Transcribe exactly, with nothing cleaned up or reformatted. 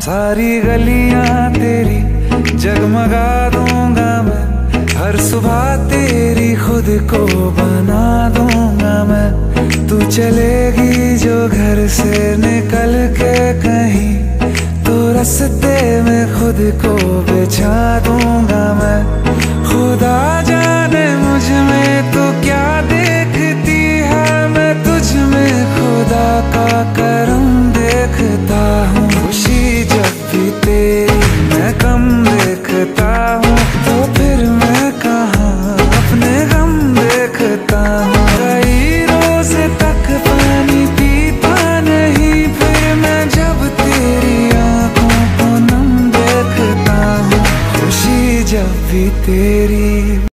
सारी गलियां तेरी जगमगा दूंगा मैं, हर सुबह तेरी खुद को बना दूंगा मैं। तू चलेगी जो घर से निकल के कहीं, तो रास्ते में खुद को बिछा दूंगा मैं। खुदा जाने मुझ में तू क्या देखती है, मैं तुझ में खुदा का करम देखता हूँ। खुशी जब भी तेरी मैं कम देखता हूँ, तो फिर मैं कहाँ अपने गम देखता हूँ।